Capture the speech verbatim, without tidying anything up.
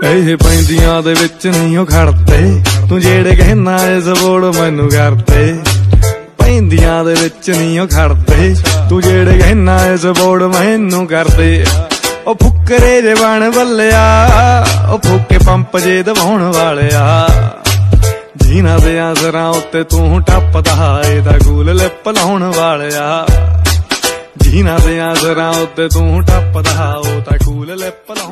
ਇਹ ਪੈਂਦੀਆਂ ਦੇ ਵਿੱਚ ਨਹੀਂ ਉਹ ਖੜਦੇ, ਤੂੰ ਜਿਹੜੇ ਕਹਿਣਾ ਇਸ ਬੋੜ ਮੈਨੂੰ ਕਰਦੇ। ਪੈਂਦੀਆਂ ਦੇ ਵਿੱਚ ਨਹੀਂ ਉਹ ਖੜਦੇ, ਤੂੰ ਜਿਹੜੇ ਕਹਿਣਾ ਇਸ ਬੋੜ ਮੈਨੂੰ ਕਰਦੇ। ਉਹ ਫੁੱਕਰੇ ਜੇ ਬਣ ਬੱਲਿਆ, ਉਹ ਫੂਕੇ ਪੰਪ ਜੇ ਦਵਾਉਣ ਵਾਲਿਆ। ਜਿਨ੍ਹਾਂ ਦੇ ਆਸਰਾਂ ਉੱਤੇ ਤੂੰ ਟੱਪਦਾ, ਇਹਦਾ ਗੂਲ ਲਿਪ ਲਾਉਣ ਵਾਲਿਆ। ਜਿਨ੍ਹਾਂ ਦੇ ਆਸਰਾਂ ਉੱਤੇ ਤੂੰ ਟੱਪਦਾ, ਉਹ ਤਾਂ ਗੂਲ ਲਿਪ ਲਾਉਣ